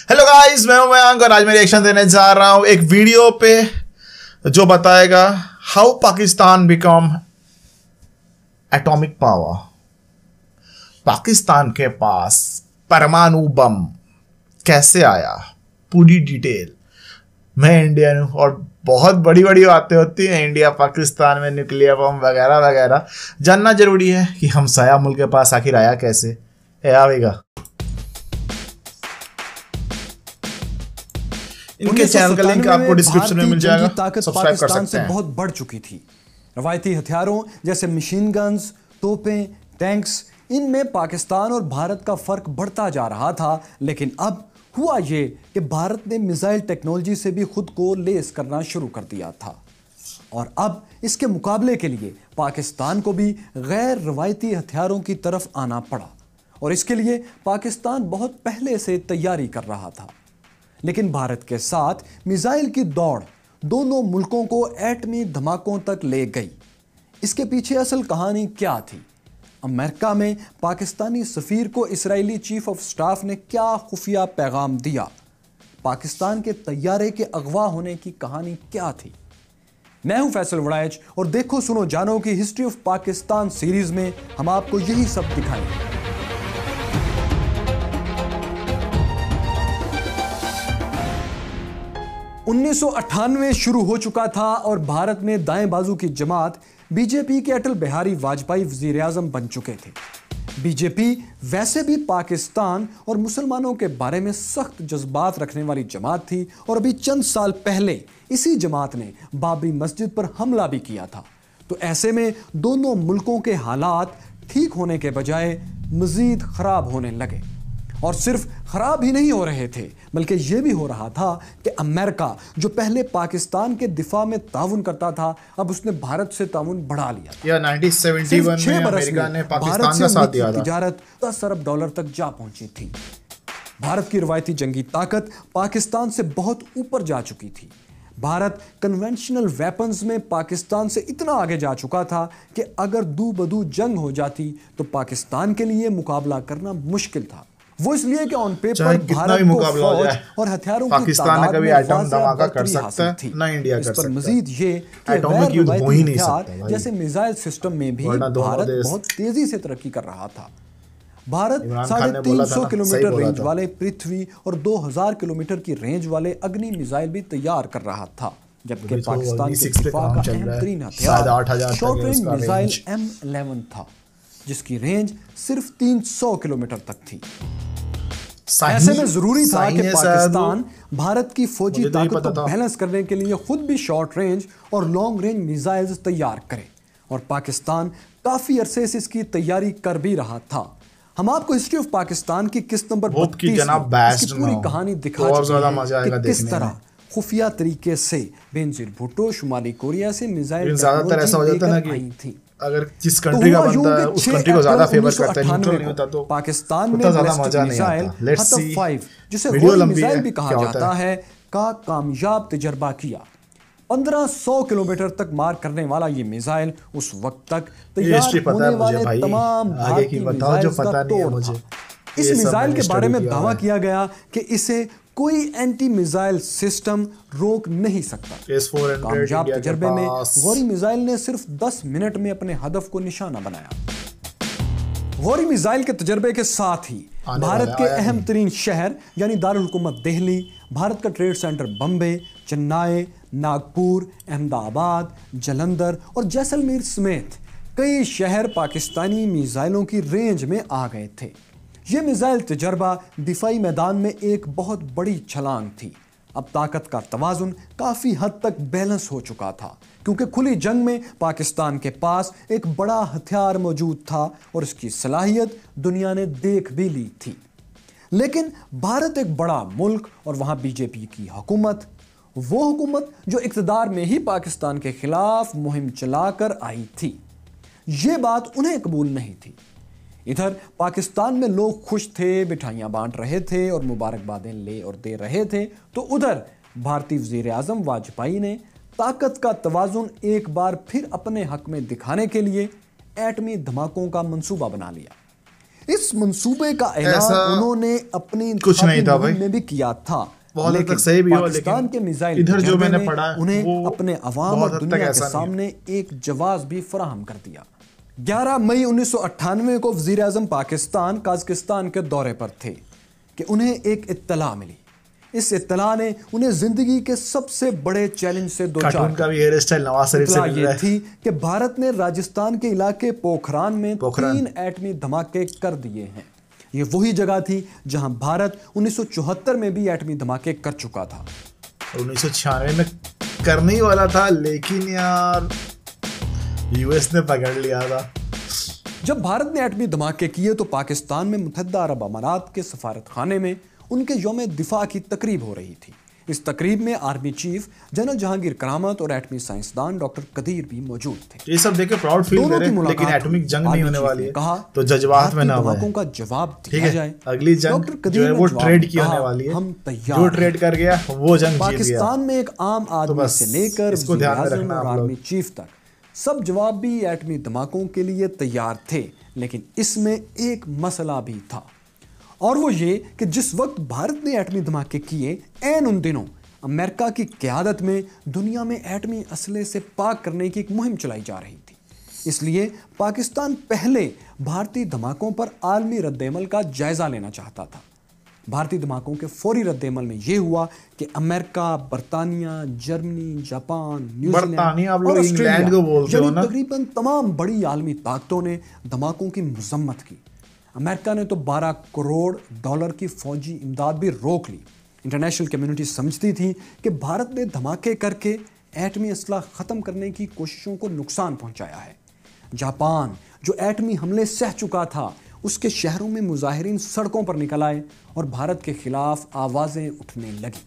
Hello guys, मैं हूं मयंक और आज मैं रिएक्शन देने जा रहा हूं एक वीडियो पे जो बताएगा how Pakistan become atomic power. Pakistan के पास परमाणु बम कैसे आया, पूरी डिटेल। मैं इंडियन हूं और बहुत बड़ी बड़ी बातें होती हैं इंडिया पाकिस्तान में, न्यूक्लियर बम वगैरह वगैरह। जानना जरूरी है कि हमसाया मुल्क के पास आखिर आया कैसे है। आवेगा इनके चैनल का लिंक आपको डिस्क्रिप्शन में मिल जाएगा, सब्सक्राइब कर सकते हैं। बहुत बढ़ चुकी थी। रवायती हथियारों जैसे मशीन गन्स, तोपें, टैंक्स, इनमें पाकिस्तान और भारत का फर्क बढ़ता जा रहा था। लेकिन अब हुआ ये कि भारत ने मिसाइल टेक्नोलॉजी से भी खुद को लेस करना शुरू कर दिया था और अब इसके मुकाबले के लिए पाकिस्तान को भी गैर रवायती हथियारों की तरफ आना पड़ा और इसके लिए पाकिस्तान बहुत पहले से तैयारी कर रहा था। लेकिन भारत के साथ मिसाइल की दौड़ दोनों मुल्कों को एटमी धमाकों तक ले गई। इसके पीछे असल कहानी क्या थी? अमेरिका में पाकिस्तानी सफीर को इजरायली चीफ ऑफ स्टाफ ने क्या खुफिया पैगाम दिया? पाकिस्तान के तैयारे के अगवा होने की कहानी क्या थी? मैं हूं फैसल वड़ाइच और देखो सुनो जानो की हिस्ट्री ऑफ पाकिस्तान सीरीज में हम आपको यही सब दिखाएंगे। 1998 शुरू हो चुका था और भारत में दाएं बाजू की जमात बीजेपी के अटल बिहारी वाजपेयी वजीर आजम बन चुके थे। बीजेपी वैसे भी पाकिस्तान और मुसलमानों के बारे में सख्त जज्बात रखने वाली जमात थी और अभी चंद साल पहले इसी जमात ने बाबरी मस्जिद पर हमला भी किया था। तो ऐसे में दोनों मुल्कों के हालात ठीक होने के बजाय मजीद खराब होने लगे और सिर्फ खराब ही नहीं हो रहे थे बल्कि यह भी हो रहा था कि अमेरिका जो पहले पाकिस्तान के दिफा में ताउन करता था, अब उसने भारत से ताउन बढ़ा लिया। 1971 में अमेरिका ने पाकिस्तान का साथ दिया था। तिजारत 10 अरब डॉलर तक जा पहुंची थी। भारत की रवायती जंगी ताकत पाकिस्तान से बहुत ऊपर जा चुकी थी। भारत कन्वेंशनल वेपन्स में पाकिस्तान से इतना आगे जा चुका था कि अगर दू बदू जंग हो जाती तो पाकिस्तान के लिए मुकाबला करना मुश्किल था। वो इसलिए कि ऑन पेपर भारत को फौज और हथियारों की तादाद में एटम धमाका कर सकता है ना इंडिया कर सकता है। मजीद ये कि गैर रवायती हथियार जैसे मिसाइल सिस्टम में भी भारत बहुत तेजी से तरक्की कर रहा था। भारत 350 किलोमीटर रेंज वाले पृथ्वी और 2000 किलोमीटर की रेंज वाले अग्नि मिसाइल भी तैयार कर रहा था, जबकि पाकिस्तान के दिफा का अहम तरीन हथियार शॉर्ट रेंज मिसाइल M11 था जिसकी रेंज सिर्फ 300 किलोमीटर तक थी। ऐसे में जरूरी था कि पाकिस्तान भारत की फौजी ताकत को बैलेंस करने के लिए खुद भी शॉर्ट रेंज और लॉन्ग रेंज मिसाइल्स तैयार करे और पाकिस्तान काफी अरसे से इसकी तैयारी कर भी रहा था। हम आपको हिस्ट्री ऑफ पाकिस्तान की किस्त नंबर 32 में इसकी पूरी कहानी दिखा चुके हैं कि किस तरह खुफिया तरीके से बेनजीर भुट्टो शुमाली कोरिया से मिसाइल आई थी। अगर जिस कंट्री का बनता है उस कंट्री को ज्यादा फेवर करता है, न्यूट्रल नहीं होता तो पाकिस्तान में ज्यादा मजा नहीं आता। लेट्स सी, 5 जिसे गोली मिसाइल भी कहा जाता है का कामयाब तजर्बा किया। 1500 किलोमीटर तक मार करने वाला ये मिसाइल उस वक्त तक तैयार होने वाले तमाम भारतीय मिसाइल का तोड़ था। इस मिसाइल के बारे में दावा किया गया कि इसे कोई एंटी मिसाइल सिस्टम रोक नहीं सकता। कामयाब तजर्बे में गौरी मिसाइल ने सिर्फ 10 मिनट में अपने हदफ को निशाना बनाया। गौरी मिसाइल के तजर्बे के साथ ही भारत के अहम तरीन शहर यानी दारुल हुकूमत दिल्ली, भारत का ट्रेड सेंटर बम्बे, चेन्नई, नागपुर, अहमदाबाद, जलंधर और जैसलमेर समेत कई शहर पाकिस्तानी मिसाइलों की रेंज में आ गए थे। यह मिसाइल तजर्बा दिफाई मैदान में एक बहुत बड़ी छलांग थी। अब ताकत का तवाजुन काफ़ी हद तक बैलेंस हो चुका था क्योंकि खुली जंग में पाकिस्तान के पास एक बड़ा हथियार मौजूद था और इसकी सलाहियत दुनिया ने देख भी ली थी। लेकिन भारत एक बड़ा मुल्क और वहाँ बीजेपी की हुकूमत, वो हुकूमत जो इक़्तिदार में ही पाकिस्तान के खिलाफ मुहिम चलाकर आई थी, ये बात उन्हें कबूल नहीं थी। इधर पाकिस्तान में लोग खुश थे, मिठाइयाँ बांट रहे थे और मुबारकबादें ले और दे रहे थे, तो उधर भारतीय वजीर आजम वाजपेयी ने ताकत का तवाजुन एक बार फिर अपने हक में दिखाने के लिए एटमी धमाकों का मंसूबा बना लिया। इस मंसूबे का ऐलान उन्होंने अपनी कुछ नहीं था भाई में भी किया था, लेकिन सही भी हो, पाकिस्तान के मिसाइल इधर जो मैंने पढ़ा उन्हें अपने अवाम और दुनिया के सामने एक जवाब भी फराहम कर दिया। 11 मई 1998 को वजीर आजम पाकिस्तान काज़किस्तान के दौरे पर थे कि उन्हें एक इत्तला मिली। इस इत्तला ने उन्हें जिंदगी के सबसे बड़े चैलेंज से दो चार का भी हेयर स्टाइल नवाज शरीफ से मिल रहा है। ये थी कि भारत ने राजस्थान के इलाके पोखरान में 3 एटमी धमाके कर दिए हैं। ये वही जगह थी जहां भारत 1974 में भी एटमी धमाके कर चुका था। 1996 में करने ही वाला था, लेकिन यार यूएस ने पकड़ लिया था। जब भारत ने एटमी धमाके किए तो पाकिस्तान में मुत्तहिदा अरब अमारात के सफारत खाने में उनके यौम दिफा की तकरीब हो रही थी। इस तकरीब में आर्मी चीफ जनरल जहांगीर करामत और एटमी साइंसदान डॉक्टर कदीर भी मौजूद थे। ये सब देखे प्राउड फील कर रहे हैं, लेकिन एटॉमिक जंग नहीं होने वाली है, कहा तो जज्बात में ना हो, का जवाब दिया जाए। अगली जंग जो है वो ट्रेड की होने वाली है, हम तैयार, जो ट्रेड कर गया वो जंग जीत गया। पाकिस्तान में एक आम आदमी से लेकर वज़ीर आज़म और आर्मी चीफ तक सब जवाबी एटमी धमाकों के लिए तैयार थे, लेकिन इसमें एक मसला भी था, और वो ये कि जिस वक्त भारत ने एटमी धमाके किए, ऐन उन दिनों अमेरिका की क़यादत में दुनिया में एटमी असले से पाक करने की एक मुहिम चलाई जा रही थी। इसलिए पाकिस्तान पहले भारतीय धमाकों पर आलमी रद्देमल का जायजा लेना चाहता था। भारतीय धमाकों के फौरी रद्देमल में यह हुआ कि अमेरिका, बरतानिया, जर्मनी, जापान, न्यूजीलैंड और ऑस्ट्रेलिया तकरीबन तमाम बड़ी आलमी ताकतों ने धमाकों की मजम्मत की। अमेरिका ने तो $12 करोड़ की फौजी इमदाद भी रोक ली। इंटरनेशनल कम्युनिटी समझती थी कि भारत ने धमाके करके एटमी असला ख़त्म करने की कोशिशों को नुकसान पहुंचाया है। जापान जो एटमी हमले सह चुका था, उसके शहरों में मुजाहिरीन सड़कों पर निकल आए और भारत के खिलाफ आवाज़ें उठने लगी।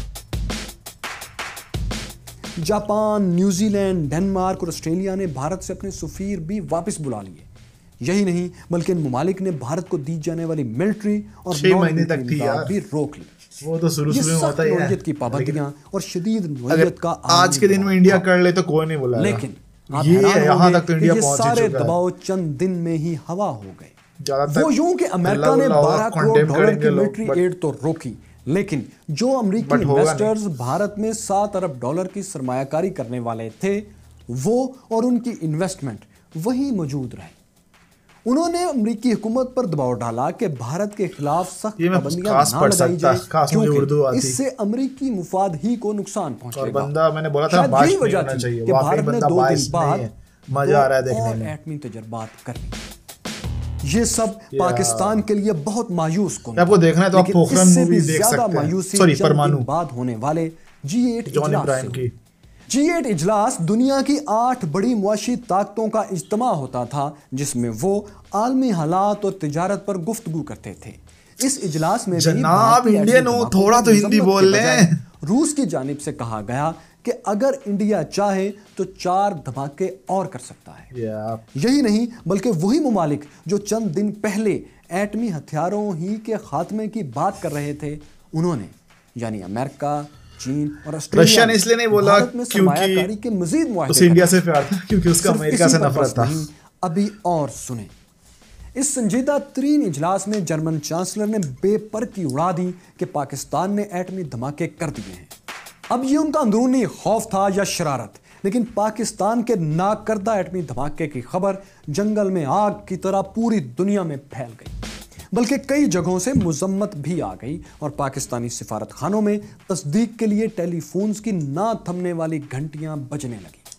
जापान, न्यूजीलैंड, डेनमार्क और ऑस्ट्रेलिया ने भारत से अपने सफीर भी वापस बुला लिए। यही नहीं बल्कि इन ममालिक ने भारत को दी जाने वाली मिलिट्री और 6 महीने तक थी यार भी रोक ली। वो तो शुरू में होता ही है की पाबंदियां और शदीद नौयत का आज के दिन में इंडिया कर ले तो कोई नहीं बुलाएगा, लेकिन ये यहाँ तक तो इंडिया पहुंच चुका है। सारे दबाव चंद दिन में ही हवा हो गए। वो यूं कि अमेरिका ने $12 करोड़ की मिलिट्री एड तो रोकी, लेकिन जो अमेरिकी इन्वेस्टर्स भारत में $7 अरब की सरमायाकारी करने वाले थे, वो और उनकी इन्वेस्टमेंट वही मौजूद रहे। उन्होंने अमेरिकी हुकूमत पर दबाव डाला कि भारत के खिलाफ सख्त पाबंदियां ना लगाई जाए, क्योंकि इससे अमेरिकी मुफाद ही को नुकसान पहुंचेगा। बंदा मैंने बोला था यही वजह थी कि भारत ने 2 दिन बाद मजा आ रहा है देखने में एटमी तजर्बात कर ली। ये सब पाकिस्तान के लिए बहुत मायूस कुन। आपको देखना है तो आप पोखरन मूवी देख सकते हैं। सॉरी, परमाणु बाद होने वाले G8 जॉन इब्राहिम की G8 इजलास दुनिया की 8 बड़ी मुआशी ताकतों का इज्तिमा होता था, जिसमें वो आलमी हालात और तिजारत पर गुफ्तगू करते थे। इस इजलास में जनाब इंडियन हो, थोड़ा तो हिंदी बोल लें। रूस की जानिब से कहा गया कि अगर इंडिया चाहे तो 4 धमाके और कर सकता है। यही नहीं बल्कि वही मुमालिक जो चंद दिन पहले एटमी हथियारों ही के खात्मे की बात कर रहे थे, उन्होंने यानी अमेरिका, चीन और रशिया ने इसलिए नहीं बोला क्योंकि के मजीद उसे इंडिया से प्यार था, क्योंकि उसका अमेरिका से नफरत था। अभी और सुने, इस संजीदा तरीन इजलास में जर्मन चांसलर ने बेपर की उड़ा दी कि पाकिस्तान ने एटमी धमाके कर दिए हैं। अब ये उनका अंदरूनी खौफ था या शरारत, लेकिन पाकिस्तान के नाकर्दा एटमी धमाके की खबर जंगल में आग की तरह पूरी दुनिया में फैल गई, बल्कि कई जगहों से मुजम्मत भी आ गई और पाकिस्तानी सिफारत खानों में तस्दीक के लिए टेलीफोन्स की ना थमने वाली घंटियां बजने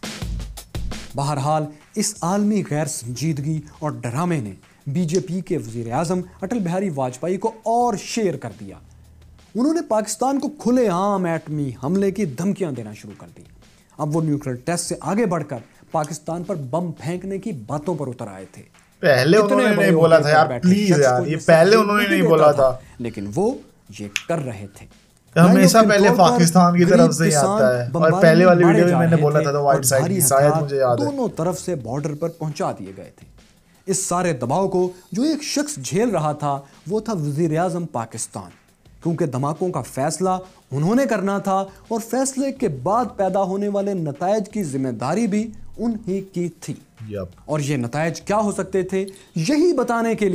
लगी। बहरहाल इस आलमी गैर संजीदगी और डरामे ने बीजेपी के वजीर आजम अटल बिहारी वाजपेयी को और शेर कर दिया। उन्होंने पाकिस्तान को खुलेआम एटमी हमले की धमकियां देना शुरू कर दी। अब वो न्यूक्लियर टेस्ट से आगे बढ़कर पाकिस्तान पर बम फेंकने की बातों पर उतर आए थे। पहले उन्होंने नहीं बोला था यार, प्लीज यार, ये पहले उन्होंने नहीं बोला था, लेकिन वो ये कर रहे थे। हमेशा पहले पाकिस्तान की तरफ से ही आता है, और पहले वाली वीडियो में मैंने बोला था तो व्हाइट साइड की, शायद मुझे याद है, दोनों तरफ से बॉर्डर पर पहुंचा दिए गए थे। इस सारे दबाव को जो एक शख्स झेल रहा था वो था वजीर आजम पाकिस्तान, क्योंकि धमाकों का फैसला उन्होंने करना था और फैसले के बाद पैदा होने वाले नतायज की जिम्मेदारी भी उन्हीं की थी। और ये नतायज क्या हो सकते थे, यही बताने के लिए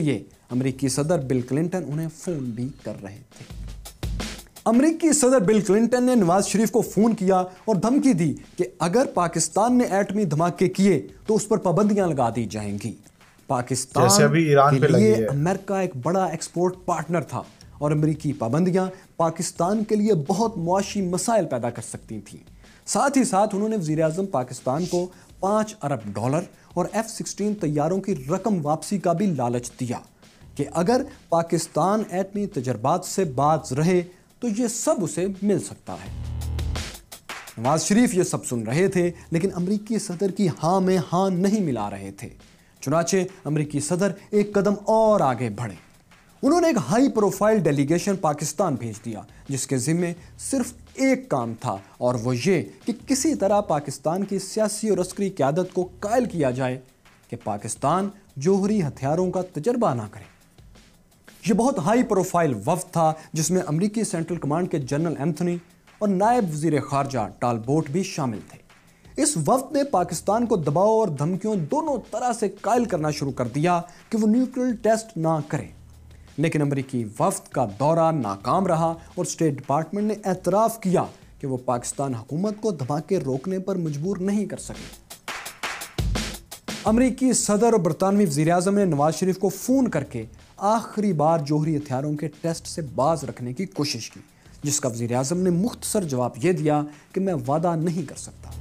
अमेरिकी सदर बिल क्लिंटन उन्हें फोन भी कर रहे थे। अमेरिकी सदर बिल क्लिंटन ने नवाज शरीफ को फोन किया और धमकी दी कि अगर पाकिस्तान ने एटमी धमाके किए तो उस पर पाबंदियां लगा दी जाएंगी। पाकिस्तान के लिए अमेरिका एक बड़ा एक्सपोर्ट पार्टनर था और अमेरिकी पाबंदियां पाकिस्तान के लिए बहुत मुआशी मसाइल पैदा कर सकती थीं। साथ ही साथ उन्होंने वज़ीर आज़म पाकिस्तान को $5 अरब और F-16 तैयारों की रकम वापसी का भी लालच दिया कि अगर पाकिस्तान एटमी तजर्बात से बाज रहे तो ये सब उसे मिल सकता है। नवाज शरीफ ये सब सुन रहे थे, लेकिन अमेरिकी सदर की हाँ में हाँ नहीं मिला रहे थे। चुनाचे अमेरिकी सदर एक कदम और आगे बढ़े। उन्होंने एक हाई प्रोफाइल डेलीगेशन पाकिस्तान भेज दिया, जिसके जिम्मे सिर्फ एक काम था और वो ये कि किसी तरह पाकिस्तान की सियासी और अस्करी क़यादत को कायल किया जाए कि पाकिस्तान जोहरी हथियारों का तजर्बा ना करे। ये बहुत हाई प्रोफाइल वफ्द था जिसमें अमेरिकी सेंट्रल कमांड के जनरल एंथनी और नायब वजीर खारजा टालबोट भी शामिल थे। इस वफ्द ने पाकिस्तान को दबाव और धमकियों दोनों तरह से कायल करना शुरू कर दिया कि वो न्यूक्लियर टेस्ट ना करे, लेकिन अमेरिकी वफ्द का दौरा नाकाम रहा और स्टेट डिपार्टमेंट ने एतराफ़ किया कि वो पाकिस्तान हुकूमत को धमाके रोकने पर मजबूर नहीं कर सके। अमेरिकी सदर और बरतानवी वज़ीर आज़म ने नवाज शरीफ को फ़ोन करके आखिरी बार जोहरी हथियारों के टेस्ट से बाज रखने की कोशिश की, जिसका वज़ीर आज़म ने मुख्तसर जवाब यह दिया कि मैं वादा नहीं कर सकता।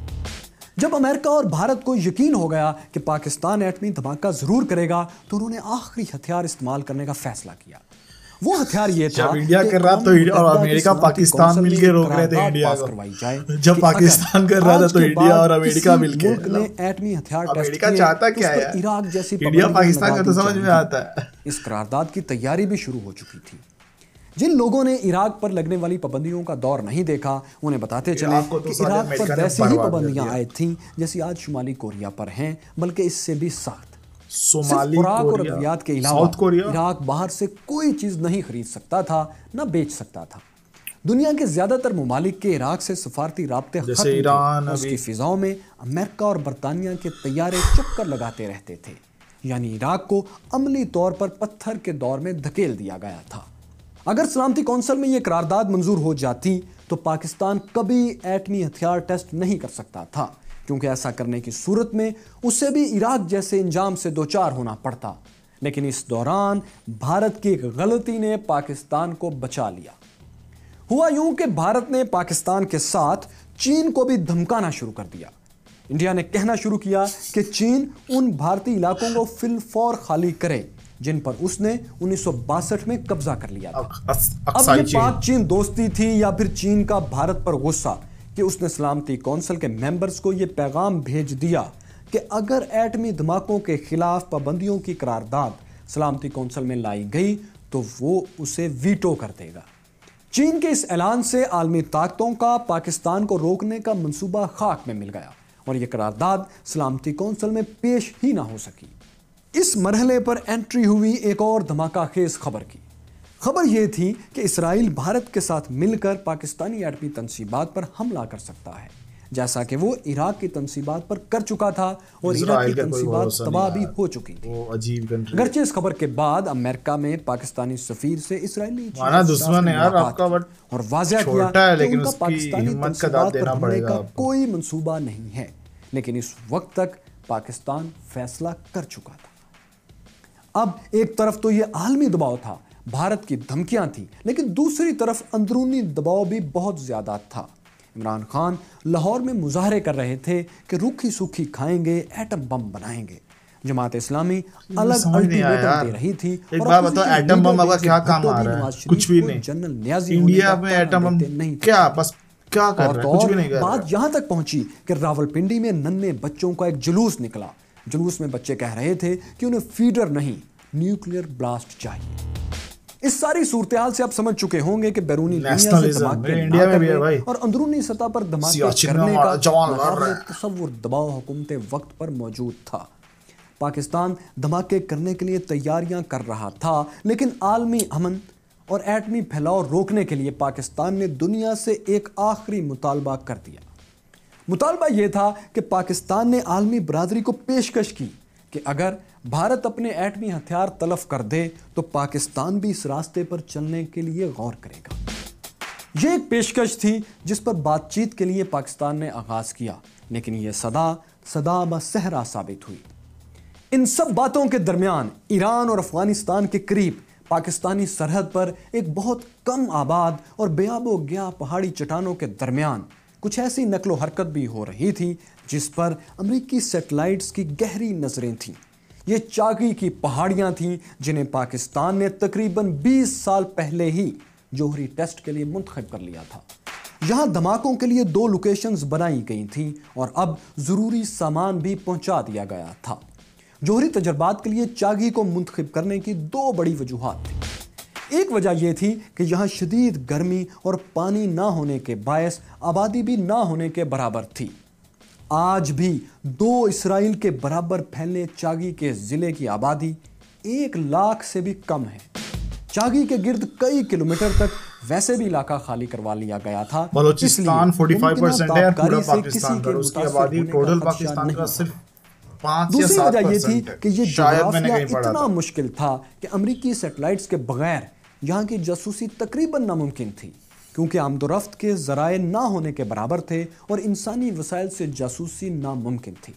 जब अमेरिका और भारत को यकीन हो गया कि पाकिस्तान एटमी धमाका ज़रूर करेगा, तो उन्होंने आखिरी हथियार इस्तेमाल करने का फैसला किया। वो हथियार ये था, जब इंडिया कर रहा तो और अमेरिका पाकिस्तान मिलकर रोक रहे थे इंडिया को। जब पाकिस्तान कर रहा था तो इंडिया और अमेरिका मिलकर एटमी हथियार अमेरिका चाहता क्या है, इराक जैसी इंडिया पाकिस्तान का तो समझ में आता है। इस करारदाद की तैयारी भी शुरू हो चुकी थी। जिन लोगों ने इराक पर लगने वाली पाबंदियों का दौर नहीं देखा, उन्हें बताते चले कि इराक पर वैसी ही पाबंदियां आई थीं जैसी आज शुमाली कोरिया पर हैं, बल्कि इससे भी सख्त। सोमाली और अद्वियात के अलावा इराक बाहर से कोई चीज नहीं खरीद सकता था, न बेच सकता था। दुनिया के ज्यादातर ममालिक के इराक से सफारती राब्ते खत्म थे। उसकी फिजाओं में अमेरिका और बरतानिया के तैयारे चक्कर लगाते रहते थे, यानी इराक को अमली तौर पर पत्थर के दौर में धकेल दिया गया था। अगर सलामती कौंसिल में यह करारदाद मंजूर हो जाती तो पाकिस्तान कभी एटमी हथियार टेस्ट नहीं कर सकता था, क्योंकि ऐसा करने की सूरत में उसे भी इराक जैसे इंजाम से दो चार होना पड़ता। लेकिन इस दौरान भारत की एक गलती ने पाकिस्तान को बचा लिया। हुआ यूं कि भारत ने पाकिस्तान के साथ चीन को भी धमकाना शुरू कर दिया। इंडिया ने कहना शुरू किया कि चीन उन भारतीय इलाकों को फिलफौर खाली करे जिन पर उसने 1962 में कब्जा कर लिया था। अब ये पाक चीन दोस्ती थी या फिर चीन का भारत पर गुस्सा कि उसने सलामती कौंसिल के मेंबर्स को यह पैगाम भेज दिया कि अगर एटमी धमाकों के खिलाफ पाबंदियों की करारदाद सलामती कौंसिल में लाई गई तो वो उसे वीटो कर देगा। चीन के इस ऐलान से आलमी ताकतों का पाकिस्तान को रोकने का मंसूबा खाक में मिल गया और यह करारदाद सलामती कौंसिल में पेश ही ना हो सकी। इस मरहले पर एंट्री हुई एक और धमाका खेज खबर की। खबर यह थी कि इसराइल भारत के साथ मिलकर पाकिस्तानी एटमी तंसीबात पर हमला कर सकता है, जैसा कि वो इराक की तंसीबात पर कर चुका था और इराक की तंसीबात तबाह भी हो चुकी थी। अगरचे इस खबर के बाद अमेरिका में पाकिस्तानी सफीर से इसराइली दुश्मन है यार आपका, और वाज़ेह किया कि उनका पाकिस्तानी तंसीबात पर हमले का कोई मंसूबा नहीं है। लेकिन इस वक्त तक पाकिस्तान फैसला कर चुका था। अब एक तरफ तो यह आलमी दबाव था, भारत की धमकियां थी, लेकिन दूसरी तरफ अंदरूनी दबाव भी बहुत ज्यादा था। इमरान खान लाहौर में मुजाहरे कर रहे थे कि रूखी सूखी खाएंगे, एटम बम बनाएंगे। जमात इस्लामी अलग अल्टीमेटम दे रही थी। एक बात बताओ, एटम बम का क्या काम आ रहा है? कुछ भी नहीं। जनरल न्याजी इंडिया में एटम बम नहीं, क्या बस क्या कर रहा है? कुछ भी नहीं कर रहा। बात यहां तक पहुंची कि रावलपिंडी में नन्हे बच्चों का एक जुलूस निकला। जुलूस में बच्चे कह रहे थे कि उन्हें फीडर नहीं, न्यूक्लियर ब्लास्ट चाहिए। इस सारी सूरत-ए-हाल से आप समझ चुके होंगे कि बैरूनी दुनिया से धमाके इंडिया में भी है भाई, और अंदरूनी सतह पर धमाके करने का तसव्वुर दबाव हुकूमत वक्त पर मौजूद था। पाकिस्तान धमाके करने के लिए तैयारियां कर रहा था, लेकिन आलमी अमन और एटमी फैलाव रोकने के लिए पाकिस्तान ने दुनिया से एक आखिरी मुतालबा कर दिया। मुतालबा यह था कि पाकिस्तान ने आलमी बरादरी को पेशकश की कि अगर भारत अपने एटमी हथियार तलफ कर दे तो पाकिस्तान भी इस रास्ते पर चलने के लिए गौर करेगा। यह एक पेशकश थी जिस पर बातचीत के लिए पाकिस्तान ने आगाज किया, लेकिन यह सदा बसहरा साबित हुई। इन सब बातों के दरमियान ईरान और अफगानिस्तान के करीब पाकिस्तानी सरहद पर एक बहुत कम आबाद और बेआबो गया पहाड़ी चट्टानों के दरमियान कुछ ऐसी नकलो हरकत भी हो रही थी जिस पर अमेरिकी सैटेलाइट्स की गहरी नजरें थीं। ये चागी की पहाड़ियां थीं जिन्हें पाकिस्तान ने तकरीबन 20 साल पहले ही जौहरी टेस्ट के लिए मुंतखब कर लिया था। यहां धमाकों के लिए 2 लोकेशंस बनाई गई थीं और अब जरूरी सामान भी पहुंचा दिया गया था। जौहरी तजर्बात के लिए चागी को मुंतखब करने की 2 बड़ी वजूहात थी। एक वजह यह थी कि यहाँ शदीद गर्मी और पानी ना होने के बायस आबादी भी ना होने के बराबर थी। आज भी 2 इसराइल के बराबर फैले चागी के जिले की आबादी 1 लाख से भी कम है। चागी के गिर्द कई किलोमीटर तक वैसे भी इलाका खाली करवा लिया गया था। बलूचिस्तान 45% है, पूरा पाकिस्तान का, उसकी आबादी टोटल पाकिस्तान का सिर्फ 5 या 7%। दूसरी वजह यह थी कि ये जोग्राफिया इतना मुश्किल था कि अमेरिकी सैटेलाइट्स के बगैर यहाँ की जासूसी तकरीबन नामुमकिन थी, क्योंकि आमदोरफ्त के जराए ना होने के बराबर थे और इंसानी वसाइल से जासूसी नामुमकिन थी।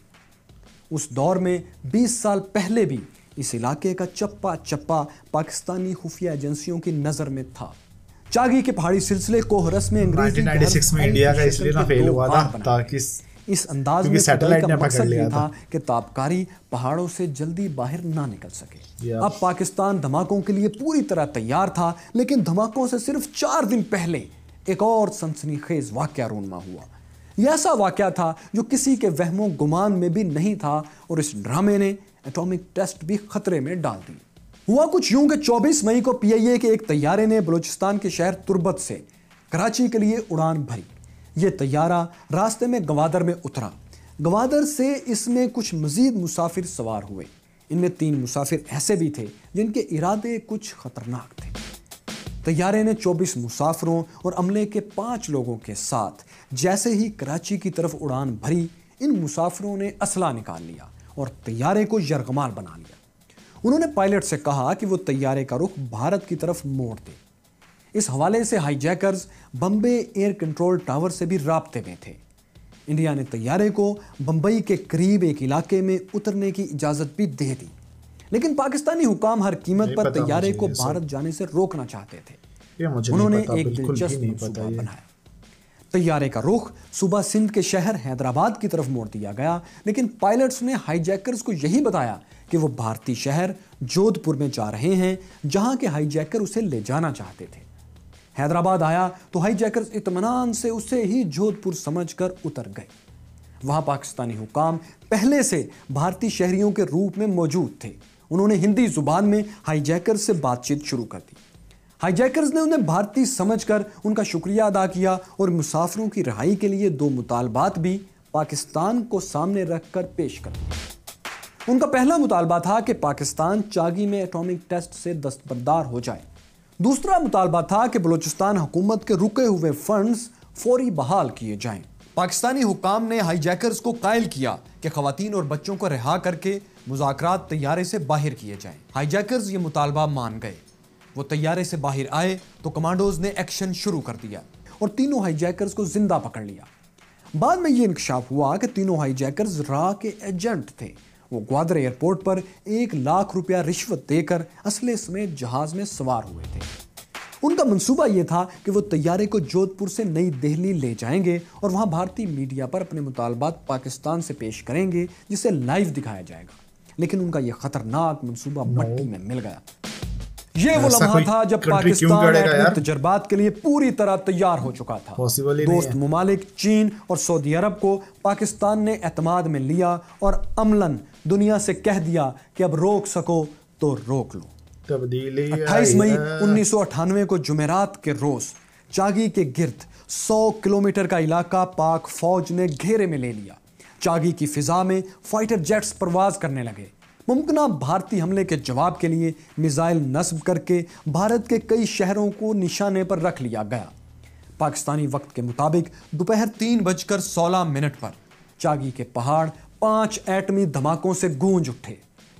उस दौर में 20 साल पहले भी इस इलाके का चप्पा चप्पा पाकिस्तानी खुफिया एजेंसियों की नजर में था। चागी के पहाड़ी सिलसिले कोहरस में 1996 में इंडिया का इसलिए ना फेल हुआ था ताकि इस अंदाज में सैटेलाइट का मकसद ये था कि ताबकारी पहाड़ों से जल्दी बाहर ना निकल सके। अब पाकिस्तान धमाकों के लिए पूरी तरह तैयार था, लेकिन धमाकों से सिर्फ 4 दिन पहले एक और सनसनीखेज वाकया रूनमा हुआ। यह ऐसा वाकया था जो किसी के वहमो गुमान में भी नहीं था और इस ड्रामे ने एटॉमिक टेस्ट भी खतरे में डाल दी। हुआ कुछ यूं कि 24 मई को PIA के एक तैयारे ने बलूचिस्तान के शहर तुर्बत से कराची के लिए उड़ान भरी। यह तैयारा रास्ते में गवादर में उतरा। गवादर से इसमें कुछ मजीद मुसाफिर सवार हुए। इनमें 3 मुसाफिर ऐसे भी थे जिनके इरादे कुछ खतरनाक थे। तैयारे ने 24 मुसाफिरों और अमले के 5 लोगों के साथ जैसे ही कराची की तरफ उड़ान भरी, इन मुसाफिरों ने असला निकाल लिया और तैयारे को यरगमाल बना लिया। उन्होंने पायलट से कहा कि वो तैयारे का रुख भारत की तरफ मोड़ दे। इस हवाले से hijackers Bombay air control tower से भी राब्ते में थे। इंडिया ने तैयारे को बम्बई के करीब एक इलाके में उतरने की इजाजत भी दे दी, लेकिन पाकिस्तानी हुकाम हर कीमत पर तैयारे को भारत जाने से रोकना चाहते थे। उन्होंने एक दिलचस्प मंसूबा बनाया। तैयारे का रुख सुबह सिंध के शहर हैदराबाद की तरफ मोड़ दिया गया, लेकिन पायलट्स ने हाईजैकर्स को यही बताया कि वो भारतीय शहर जोधपुर में जा रहे हैं, जहां के हाईजैकर उसे ले जाना चाहते थे। हैदराबाद आया तो हाईजैकर्स इत्मीनान से उसे ही जोधपुर समझकर उतर गए। वहां पाकिस्तानी हुकाम पहले से भारतीय शहरियों के रूप में मौजूद थे। उन्होंने हिंदी जुबान में हाईजैकर्स से बातचीत शुरू कर दी। हाईजैकर्स ने उन्हें भारतीय समझकर उनका शुक्रिया अदा किया और मुसाफिरों की रिहाई के लिए 2 मुतालबात भी पाकिस्तान को सामने रखकर पेश कर दिए। उनका पहला मुतालबा था कि पाकिस्तान चागी में एटॉमिक टेस्ट से दस्तबरदार हो जाए। दूसरा मुतालबा था कि बलूचिस्तान हुकूमत के रुके हुए फंड्स फौरी बहाल किए जाएं। पाकिस्तानी हुकाम ने हाईजैकर्स को कायल किया कि खवातीन और बच्चों को रिहा करके मुज़ाकरात तैयारे से बाहर किए जाएं। हाईजैकर्स ये मुतालबा मान गए। वो तैयारे से बाहर आए तो कमांडोज ने एक्शन शुरू कर दिया और तीनों हाईजैकर्स को जिंदा पकड़ लिया। बाद में ये इंकशाफ हुआ कि तीनों हाईजैकर्स रा के एजेंट थे। वो ग्वादर एयरपोर्ट पर 1 लाख रुपया रिश्वत देकर असले समेत जहाज में सवार हुए थे। उनका मंसूबा यह था कि वो तैयारे को जोधपुर से नई दिल्ली ले जाएंगे और वहां भारतीय मीडिया पर अपने मुतालबात पाकिस्तान से पेश करेंगे, जिसे लाइव दिखाया जाएगा। लेकिन उनका यह खतरनाक मंसूबा मट्टी में मिल गया। ये वो लम्हा था जब पाकिस्तान एटमी तजर्बात के लिए पूरी तरह तैयार हो चुका था। दोस्त मुमालिक चीन और सऊदी अरब को पाकिस्तान ने एतमाद में लिया और अमलन दुनिया से कह दिया कि अब रोक सको तो रोक लो। 28 मई 1998 को जुमेरात के रोज चागी के गिर्द 100 किलोमीटर का इलाका पाक फौज ने घेरे में ले लिया। चागी की फिजा में फाइटर जेट्स परवाज करने लगे। मुमकिना भारतीय हमले के जवाब के लिए मिसाइल नस्ब करके भारत के कई शहरों को निशाने पर रख लिया गया। पाकिस्तानी वक्त के मुताबिक दोपहर 3:16 पर चागी के पहाड़ 5 एटमी धमाकों से गूंज उठे।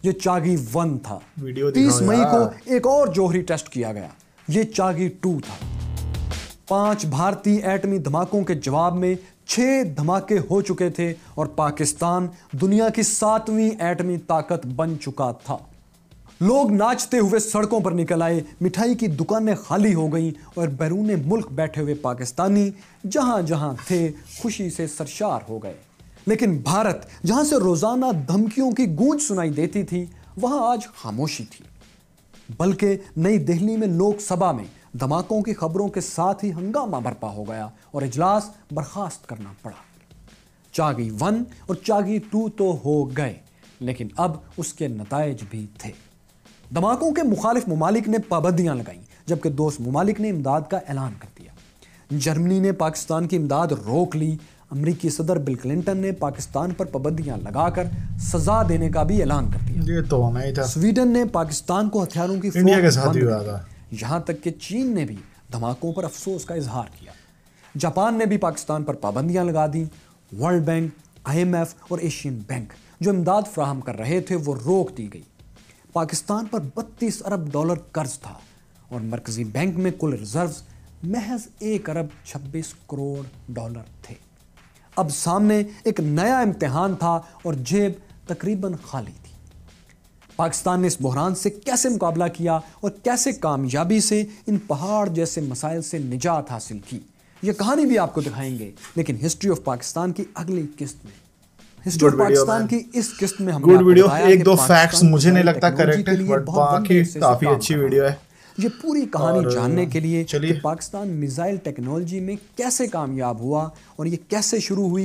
ये चागी 1 था। 30 मई को एक और जौहरी टेस्ट किया गया, ये चागी 2 था। 5 भारतीय एटमी धमाकों के जवाब में 6 धमाके हो चुके थे और पाकिस्तान दुनिया की 7वीं एटमी ताकत बन चुका था। लोग नाचते हुए सड़कों पर निकल आए, मिठाई की दुकानें खाली हो गईं और बैरूने मुल्क बैठे हुए पाकिस्तानी जहां जहां थे खुशी से सरशार हो गए। लेकिन भारत, जहां से रोजाना धमकियों की गूंज सुनाई देती थी, वहां आज खामोशी थी। बल्कि नई दिल्ली में लोकसभा में धमाकों की खबरों के साथ ही हंगामा बरपा हो गया और इजलास बर्खास्त करना पड़ा। चागी 1 और चागी 2 तो हो गए, लेकिन अब उसके नतायज भी थे। धमाकों के मुखालिफ मुमालिक ने पाबंदियां लगाईं, जबकि दोस्त मुमालिक ने इमदाद का ऐलान कर दिया। जर्मनी ने पाकिस्तान की इमदाद रोक ली। अमेरिकी सदर बिल क्लिंटन ने पाकिस्तान पर पाबंदियां लगाकर सजा देने का भी ऐलान कर दिया। ये तो होना ही था। स्वीडन ने पाकिस्तान को हथियारों की इंडिया के साथ ही हुआ था। यहां तक कि चीन ने भी धमाकों पर अफसोस का इजहार किया। जापान ने भी पाकिस्तान पर पाबंदियां लगा दी। वर्ल्ड बैंक, IMF और एशियन बैंक जो इमदाद फराहम कर रहे थे, वो रोक दी गई। पाकिस्तान पर 32 अरब डॉलर कर्ज था और मरकजी बैंक में कुल रिजर्व्स महज 1 अरब 26 करोड़ डॉलर थे। अब सामने एक नया इम्तिहान था और जेब तकरीबन खाली थी। पाकिस्तान ने इस बहरान से कैसे मुकाबला किया और कैसे कामयाबी से इन पहाड़ जैसे मसाइल से निजात हासिल की, यह कहानी भी आपको दिखाएंगे, लेकिन हिस्ट्री ऑफ पाकिस्तान की अगली किस्त में। हिस्ट्री ऑफ पाकिस्तान की इस किस्त में हमने गुड वीडियो, एक दो फैक्ट्स मुझे नहीं लगता करेक्ट है, बट बाकी काफी अच्छी वीडियो है। ये पूरी कहानी जानने के लिए कि पाकिस्तान मिसाइल टेक्नोलॉजी में कैसे कामयाब हुआ और ये कैसे शुरू हुई।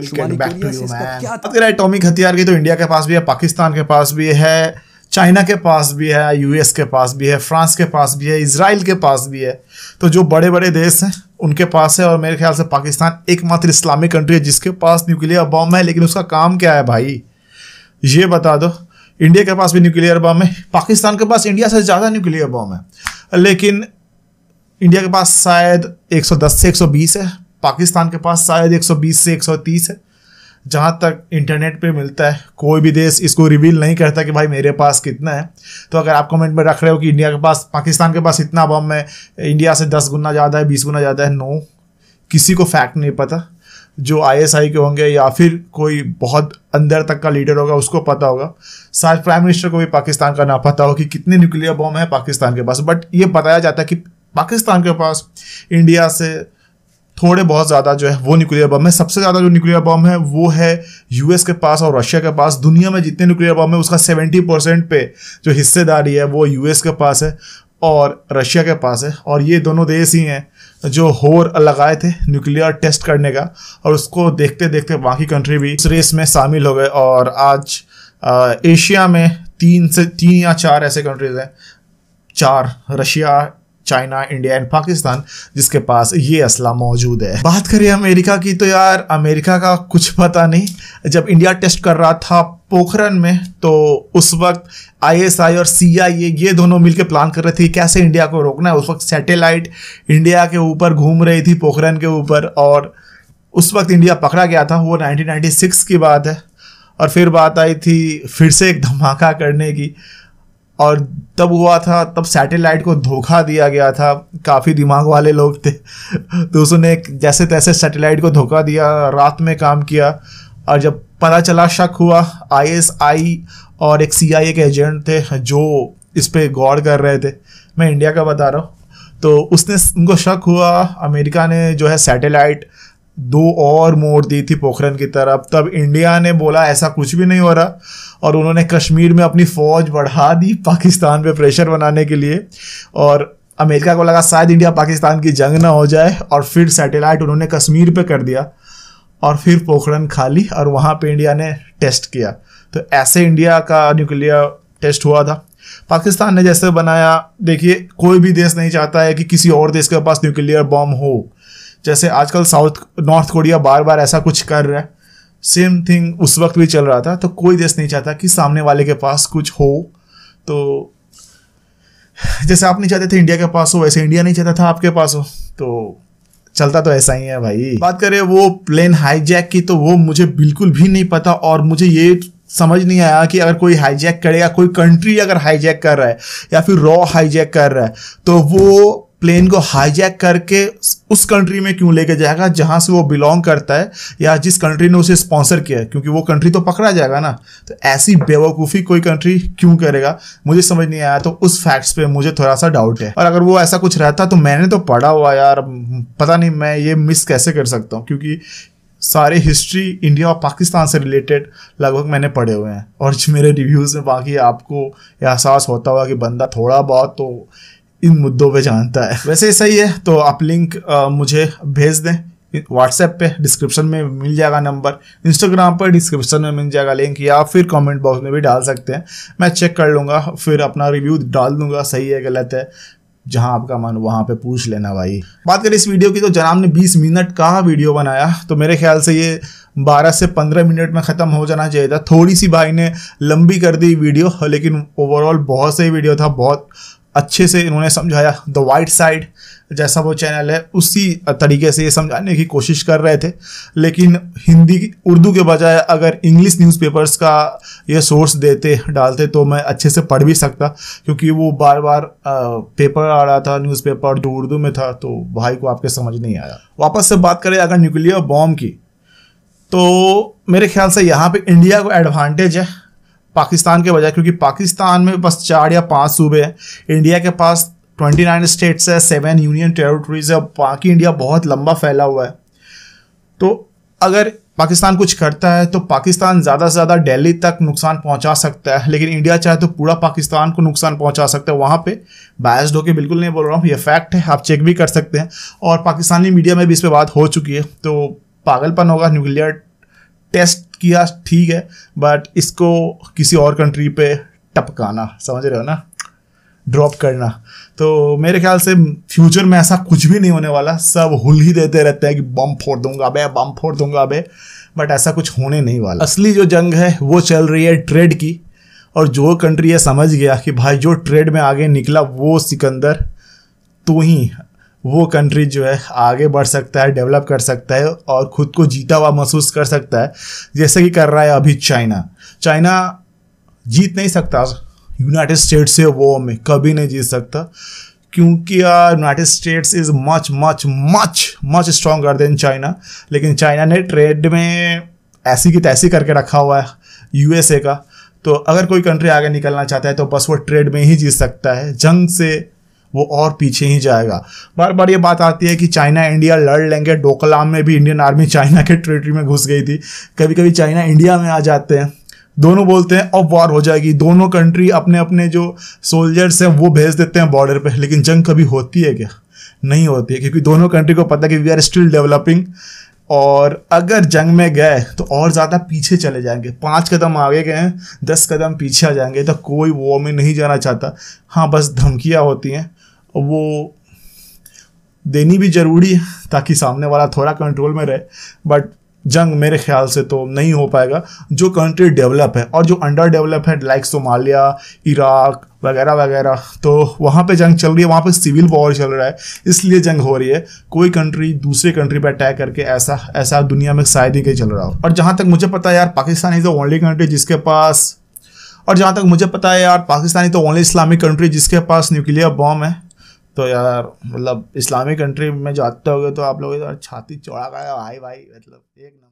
एटॉमिक हथियार की तो इंडिया के पास भी है, पाकिस्तान के पास भी है, चाइना के पास भी है, US के पास भी है, फ्रांस के पास भी है, इजराइल के पास भी है। तो जो बड़े बड़े देश हैं उनके पास है। और मेरे ख्याल से पाकिस्तान एकमात्र इस्लामिक कंट्री है जिसके पास न्यूक्लियर बॉम्ब है। लेकिन उसका काम क्या है भाई, ये बता दो। इंडिया के पास भी न्यूक्लियर बॉम्ब है, पाकिस्तान के पास इंडिया से ज़्यादा न्यूक्लियर बॉम्ब है, लेकिन इंडिया के पास शायद 110 से 120 है, पाकिस्तान के पास शायद 120 से 130 है। जहाँ तक इंटरनेट पे मिलता है, कोई भी देश इसको रिवील नहीं करता कि भाई मेरे पास कितना है। तो अगर आप कमेंट में रख रहे हो कि इंडिया के पास, पाकिस्तान के पास इतना बम है, इंडिया से 10 गुना ज़्यादा है, 20 गुना ज़्यादा है, नो, किसी को फैक्ट नहीं पता। जो ISI के होंगे या फिर कोई बहुत अंदर तक का लीडर होगा उसको पता होगा। शायद प्राइम मिनिस्टर को भी पाकिस्तान का ना पता हो कि कितने न्यूक्लियर बम है पाकिस्तान के पास। बट ये बताया जाता है कि पाकिस्तान के पास इंडिया से थोड़े बहुत ज़्यादा जो है वो न्यूक्लियर बम है। सबसे ज़्यादा जो न्यूक्लियर बम है वो है US के पास और रशिया के पास। दुनिया में जितने न्यूक्लियर बम है उसका 70% पे जो हिस्सेदारी है वो US के पास है और रशिया के पास है। और ये दोनों देश ही हैं जो होर लगाए थे न्यूक्लियर टेस्ट करने का, और उसको देखते देखते बाकी कंट्री भी इस रेस में शामिल हो गए। और आज एशिया में 3 या 4 ऐसे कंट्रीज हैं, 4, Russia, China, India and Pakistan, जिसके पास ये असला मौजूद है। बात करें अमेरिका की तो यार अमेरिका का कुछ पता नहीं। जब इंडिया टेस्ट कर रहा था पोखरण में तो उस वक्त ISI और CIA ये दोनों मिलकर प्लान कर रहे थे कैसे इंडिया को रोकना है। उस वक्त सैटेलाइट इंडिया के ऊपर घूम रही थी पोखरण के ऊपर, और उस वक्त इंडिया पकड़ा गया था। वो 1996 की बात है। और फिर बात आई थी फिर से एक धमाका करने की, और तब हुआ था, तब सैटेलाइट को धोखा दिया गया था। काफ़ी दिमाग वाले लोग थे तो उसने जैसे तैसे सैटेलाइट को धोखा दिया, रात में काम किया। और जब पता चला, शक हुआ, ISI और एक CIA के एजेंट थे जो इस पे गौर कर रहे थे, मैं इंडिया का बता रहा हूँ, तो उसने उनको शक हुआ। अमेरिका ने जो है सैटेलाइट 2 और मोड़ दी थी पोखरण की तरफ। तब इंडिया ने बोला ऐसा कुछ भी नहीं हो रहा, और उन्होंने कश्मीर में अपनी फौज बढ़ा दी पाकिस्तान पे प्रेशर बनाने के लिए। और अमेरिका को लगा शायद इंडिया पाकिस्तान की जंग ना हो जाए, और फिर सैटेलाइट उन्होंने कश्मीर पे कर दिया और फिर पोखरण खाली, और वहाँ पे इंडिया ने टेस्ट किया। तो ऐसे इंडिया का न्यूक्लियर टेस्ट हुआ था। पाकिस्तान ने जैसे बनाया, देखिए कोई भी देश नहीं चाहता है कि किसी और देश के पास न्यूक्लियर बॉम्ब हो। जैसे आजकल नॉर्थ कोरिया बार बार ऐसा कुछ कर रहा है, सेम थिंग उस वक्त भी चल रहा था। तो कोई देश नहीं चाहता कि सामने वाले के पास कुछ हो। तो जैसे आप नहीं चाहते थे इंडिया के पास हो, वैसे इंडिया नहीं चाहता था आपके पास हो। तो चलता तो ऐसा ही है भाई। बात करें वो प्लेन हाईजैक की, तो वो मुझे बिल्कुल भी नहीं पता, और मुझे ये समझ नहीं आया कि अगर कोई हाईजैक करेगा, कोई कंट्री अगर हाईजैक कर रहा है या फिर रॉ हाईजैक कर रहा है, तो वो प्लेन को हाईजैक करके उस कंट्री में क्यों लेके जाएगा जहां से वो बिलोंग करता है या जिस कंट्री ने उसे स्पॉन्सर किया है, क्योंकि वो कंट्री तो पकड़ा जाएगा ना। तो ऐसी बेवकूफ़ी कोई कंट्री क्यों करेगा, मुझे समझ नहीं आया। तो उस फैक्ट्स पे मुझे थोड़ा सा डाउट है। और अगर वो ऐसा कुछ रहता तो मैंने तो पढ़ा हुआ यार, पता नहीं मैं ये मिस कैसे कर सकता हूँ, क्योंकि सारे हिस्ट्री इंडिया और पाकिस्तान से रिलेटेड लगभग मैंने पढ़े हुए हैं। और जो मेरे रिव्यूज़ में बाकी आपको एहसास होता होगा कि बंदा थोड़ा बहुत तो इन मुद्दों पे जानता है। वैसे सही है, तो आप लिंक मुझे भेज दें व्हाट्सएप पे, डिस्क्रिप्शन में मिल जाएगा नंबर, इंस्टाग्राम पर डिस्क्रिप्शन में मिल जाएगा लिंक, या फिर कमेंट बॉक्स में भी डाल सकते हैं। मैं चेक कर लूँगा, फिर अपना रिव्यू डाल दूंगा, सही है गलत है, जहां आपका मन वहां पे पूछ लेना भाई। बात करें इस वीडियो की, तो जनाब ने 20 मिनट का वीडियो बनाया, तो मेरे ख्याल से ये 12 से 15 मिनट में ख़त्म हो जाना चाहिए था। थोड़ी सी भाई ने लंबी कर दी वीडियो, लेकिन ओवरऑल बहुत सही वीडियो था। बहुत अच्छे से इन्होंने समझाया, द वाइट साइड जैसा वो चैनल है उसी तरीके से ये समझाने की कोशिश कर रहे थे। लेकिन हिंदी उर्दू के बजाय अगर इंग्लिश न्यूज़पेपर्स का ये सोर्स डालते तो मैं अच्छे से पढ़ भी सकता, क्योंकि वो बार बार पेपर आ रहा था न्यूज़पेपर जो उर्दू में था, तो भाई को आपके समझ नहीं आया। वापस से बात करें अगर न्यूक्लियर बॉम्ब की, तो मेरे ख्याल से यहाँ पे इंडिया को एडवांटेज है पाकिस्तान के बजाय, क्योंकि पाकिस्तान में बस 4 या 5 सूबे हैं, इंडिया के पास 29 स्टेट्स है, 7 यूनियन टेरिटरीज है, बाकी इंडिया बहुत लंबा फैला हुआ है। तो अगर पाकिस्तान कुछ करता है तो पाकिस्तान ज़्यादा से ज़्यादा दिल्ली तक नुकसान पहुंचा सकता है, लेकिन इंडिया चाहे तो पूरा पाकिस्तान को नुकसान पहुंचा सकता है। वहाँ पे बायस्ड होकर बिल्कुल नहीं बोल रहा हूँ, ये फैक्ट है, आप चेक भी कर सकते हैं। और पाकिस्तानी मीडिया में भी इस पर बात हो चुकी है। तो पागलपन होगा न्यूक्लियर टेस्ट किया, ठीक है, बट इसको किसी और कंट्री पे टपकाना, समझ रहे हो ना, ड्रॉप करना। तो मेरे ख्याल से फ्यूचर में ऐसा कुछ भी नहीं होने वाला। सब हुल ही देते रहते हैं कि बम फोड़ दूंगा बे, बम फोड़ दूंगा बे, बट ऐसा कुछ होने नहीं वाला। असली जो जंग है वो चल रही है ट्रेड की, और जो कंट्री ये समझ गया कि भाई जो ट्रेड में आगे निकला वो सिकंदर, तो ही वो कंट्री जो है आगे बढ़ सकता है, डेवलप कर सकता है और ख़ुद को जीता हुआ महसूस कर सकता है, जैसे कि कर रहा है अभी चाइना। चाइना जीत नहीं सकता यूनाइटेड स्टेट्स से वो में, कभी नहीं जीत सकता, क्योंकि United States is much much much much stronger than China. लेकिन चाइना ने ट्रेड में ऐसी की तैसी करके रखा हुआ है यूएसए का। तो अगर कोई कंट्री आगे निकलना चाहता है तो बस वो ट्रेड में ही जीत सकता है, जंग से वो और पीछे ही जाएगा। बार बार ये बात आती है कि चाइना इंडिया लड़ लेंगे, डोकलाम में भी इंडियन आर्मी चाइना के टेरिटरी में घुस गई थी, कभी कभी चाइना इंडिया में आ जाते हैं, दोनों बोलते हैं अब वॉर हो जाएगी, दोनों कंट्री अपने अपने जो सोल्जर्स हैं वो भेज देते हैं बॉर्डर पे। लेकिन जंग कभी होती है क्या? नहीं होती है, क्योंकि दोनों कंट्री को पता है कि वी आर स्टिल डेवलपिंग, और अगर जंग में गए तो और ज़्यादा पीछे चले जाएंगे। 5 कदम आगे गए 10 कदम पीछे आ जाएंगे। तो कोई वॉर में नहीं जाना चाहता। हाँ, बस धमकियाँ होती हैं, वो देनी भी ज़रूरी है ताकि सामने वाला थोड़ा कंट्रोल में रहे, बट जंग मेरे ख्याल से तो नहीं हो पाएगा। जो कंट्री डेवलप है और जो अंडर डेवलप है लाइक सोमालिया, इराक वगैरह वगैरह, तो वहाँ पे जंग चल रही है, वहाँ पे सिविल वॉर चल रहा है, इसलिए जंग हो रही है। कोई कंट्री दूसरे कंट्री पे अटैक करके ऐसा दुनिया में शायद ही कहीं चल रहा हो। और जहाँ तक मुझे पता है यार, Pakistan is the only country जिसके पास, और जहाँ तक मुझे पता है यार, Pakistan is the only Islamic country जिसके पास न्यूक्लियर बॉम्ब है। तो यार मतलब इस्लामिक कंट्री में जाते होगे तो आप लोग यार छाती चौड़ा गया भाई, मतलब एक नंबर।